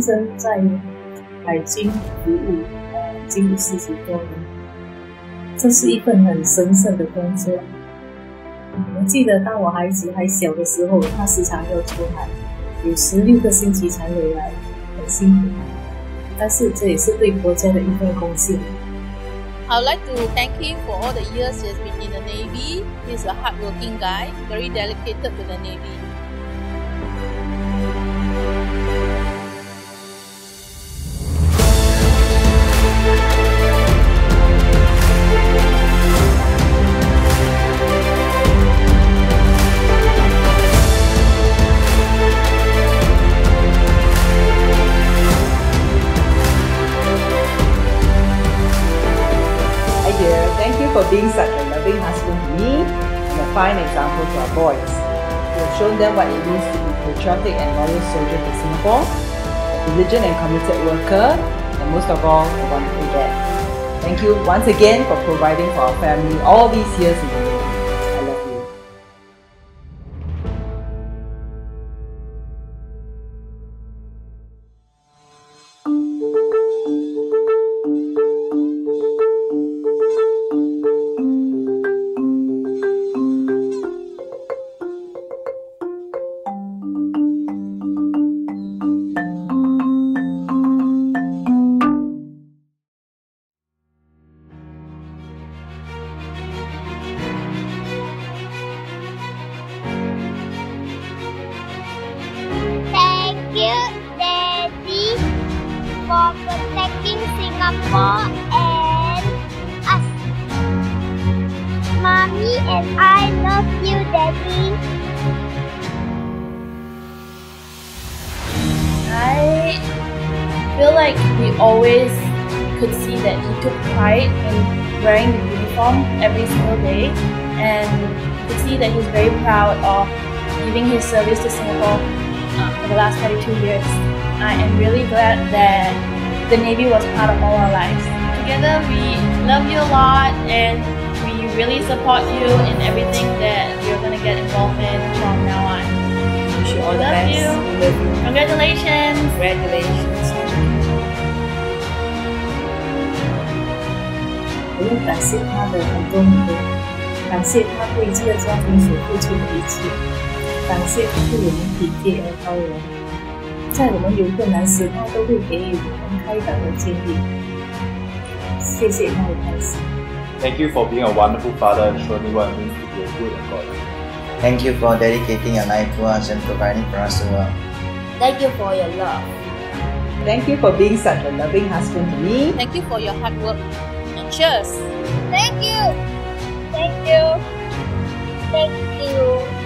生在海军服务近40多年，这是一份很神圣的工作。我记得当我孩子还小的时候，他时常要出海，有16个星期才回来，很辛苦。但是这也是对国家的一份贡献。 I would like to thank him for all the years he has been in the Navy. He's a hardworking guy, very dedicated to the Navy. Thank you for being such a loving husband to me and a fine example to our boys. You have shown them what it means to be a patriotic and loyal soldier to Singapore, a diligent and committed worker, and most of all, a wonderful dad. Thank you once again for providing for our family all these years in the Navy. I love you. Thank you, Daddy, for protecting Singapore and us. Mommy and I love you, Daddy. I feel like we always could see that he took pride in wearing the uniform every single day, and you could see that he's very proud of giving his service to Singapore for the last 42 years. I am really glad that the Navy was part of all our lives. Together we love you a lot, and we really support you in everything that you're going to get involved in from now on. Wish you all the Love best. you. We love you. Congratulations! Congratulations. 我要感谢他的很多，感谢他对这个家庭所付出的一切，感谢他对我们体贴而包容，在我们有困难时，他都会给予我们开导和建议。谢谢他的关心。 Thank you for being a wonderful father and showing me what it means to be a good and godly. Thank you for dedicating your life to us and providing for us so well. Thank you for your love. Thank you for being such a loving husband to me. Thank you for your hard work. And cheers! Thank you. Thank you. Thank you.